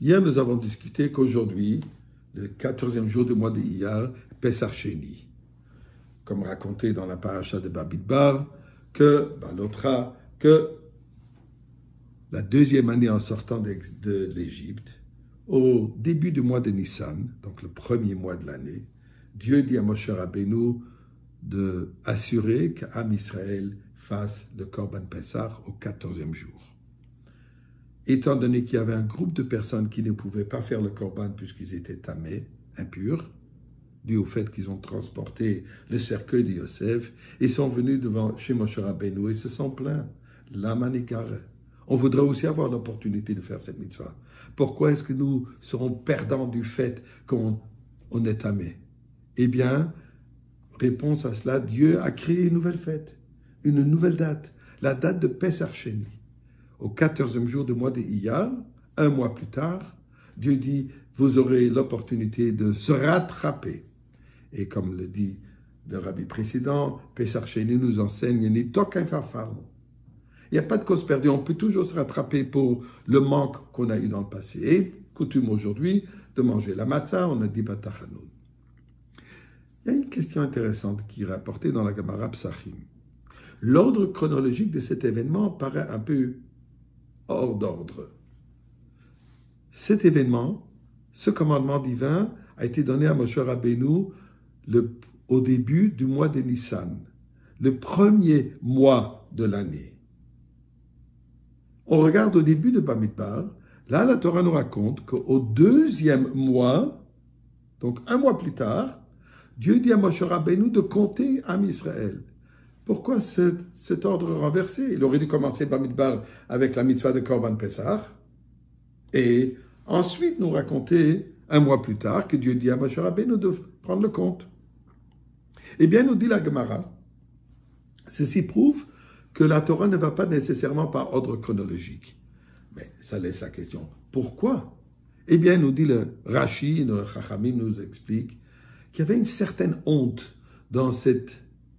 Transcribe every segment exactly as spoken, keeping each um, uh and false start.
Hier, nous avons discuté qu'aujourd'hui, le quatorzième jour du mois de Iyar, Pesach Sheni, comme raconté dans la paracha de Bamidbar, que, Balotra, que la deuxième année en sortant de, de l'Égypte, au début du mois de Nissan, donc le premier mois de l'année, Dieu dit à Moshe Rabbeinu de assurer qu'Am Israël fasse le Korban Pesach au quatorzième jour. Étant donné qu'il y avait un groupe de personnes qui ne pouvaient pas faire le Korban puisqu'ils étaient tamés, impurs, dû au fait qu'ils ont transporté le cercueil de Yosef, et sont venus devant chez Moshe Rabbeinu et se sont plaints. La manikare. On voudrait aussi avoir l'opportunité de faire cette mitzvah. Pourquoi est-ce que nous serons perdants du fait qu'on on est tamé? Eh bien, réponse à cela, Dieu a créé une nouvelle fête, une nouvelle date, la date de Pesach Sheni. Au quatorzième jour du mois de Iyar, un mois plus tard, Dieu dit, vous aurez l'opportunité de se rattraper. Et comme le dit le rabbi précédent, Pesach Sheni nous enseigne, ni tokin fafal. Il n'y a pas de cause perdue, on peut toujours se rattraper pour le manque qu'on a eu dans le passé. Et coutume aujourd'hui de manger la matzah, on a dit batachanoun. Il y a une question intéressante qui est rapportée dans la Gemara Psachim. L'ordre chronologique de cet événement paraît un peu hors d'ordre. Cet événement, ce commandement divin, a été donné à Moshe Rabbeinu le, au début du mois de Nissan, le premier mois de l'année. On regarde au début de Bamidbar, là la Torah nous raconte qu'au deuxième mois, donc un mois plus tard, Dieu dit à Moshe Rabbeinu de compter Am Israël. Pourquoi cet, cet ordre renversé? Il aurait dû commencer Bamidbar avec la mitzvah de Korban Pesach et ensuite nous raconter un mois plus tard que Dieu dit à Moshe Rabbeinu de prendre le compte. Eh bien, nous dit la Gemara, ceci prouve que la Torah ne va pas nécessairement par ordre chronologique. Mais ça laisse la question, pourquoi? Eh bien, nous dit le Rashi, le Chachamim nous explique qu'il y avait une certaine honte dans cette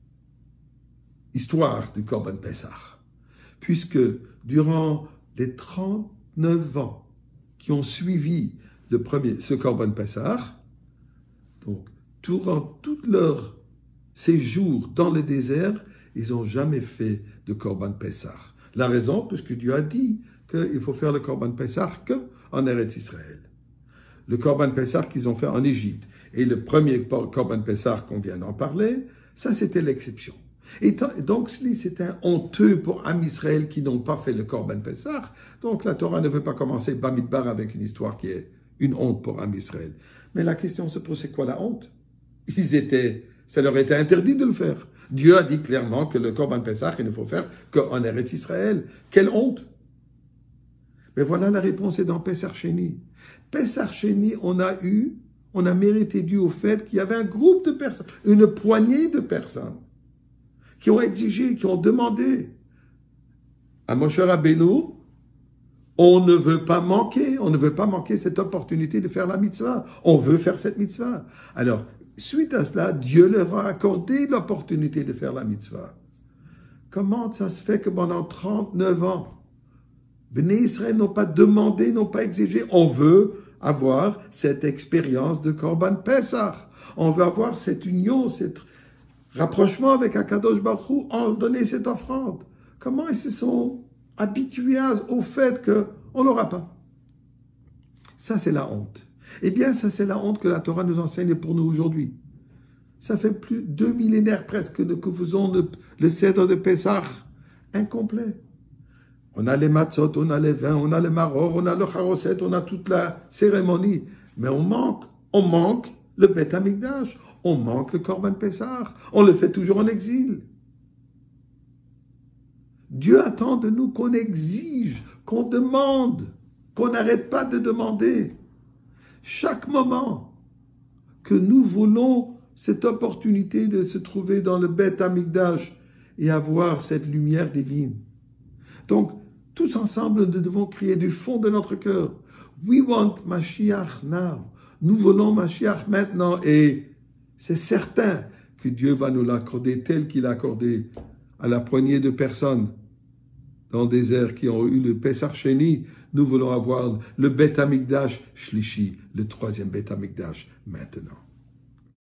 histoire du Korban Pesach, puisque durant les trente-neuf ans qui ont suivi le premier, ce Korban Pesach, donc durant tout leur séjour dans le désert, ils n'ont jamais fait de Korban Pesach. La raison, puisque Dieu a dit qu'il faut faire le Korban Pesach qu'en Eretz Israël. Le Korban Pesach qu'ils ont fait en Égypte et le premier Korban Pesach qu'on vient d'en parler, ça c'était l'exception. Et donc, c'était honteux pour Am Israël qui n'ont pas fait le Korban Pesach. Donc, la Torah ne veut pas commencer Bamidbar avec une histoire qui est une honte pour Am Israël. Mais la question se pose, c'est quoi la honte? Ils étaient, ça leur était interdit de le faire. Dieu a dit clairement que le Korban Pesach, il ne faut faire qu'en Eretz Israël. Quelle honte! Mais voilà, la réponse est dans Pesach Sheni. Pesach Sheni, on a eu, on a mérité dû au fait qu'il y avait un groupe de personnes, une poignée de personnes, qui ont exigé, qui ont demandé à Moshe Rabbeinu, on ne veut pas manquer, on ne veut pas manquer cette opportunité de faire la mitzvah. On veut faire cette mitzvah. Alors, suite à cela, Dieu leur a accordé l'opportunité de faire la mitzvah. Comment ça se fait que pendant trente-neuf ans, Bnei Israël n'ont pas demandé, n'ont pas exigé, on veut avoir cette expérience de Korban Pesach. On veut avoir cette union, cette rapprochement avec Akadosh Baruch Hu, en donner cette offrande. Comment ils se sont habitués au fait qu'on n'aura pas? Ça, c'est la honte. Eh bien, ça, c'est la honte que la Torah nous enseigne pour nous aujourd'hui. Ça fait plus de deux millénaires presque que nous faisons le, le cèdre de Pesach incomplet. On a les matzot, on a les vins, on a les maror, on a le charoset, on a toute la cérémonie. Mais on manque, on manque le Beth Amikdash. On manque le Korban Pesach. On le fait toujours en exil. Dieu attend de nous qu'on exige, qu'on demande, qu'on n'arrête pas de demander. Chaque moment que nous voulons cette opportunité de se trouver dans le Beth Amikdash et avoir cette lumière divine. Donc, tous ensemble, nous devons crier du fond de notre cœur. We want Mashiach now. Nous voulons Mashiach maintenant et c'est certain que Dieu va nous l'accorder tel qu'il a accordé à la poignée de personnes dans le désert qui ont eu le Pesach Sheni. Nous voulons avoir le Bet Amikdash Shlishi, le troisième Bet Amikdash maintenant.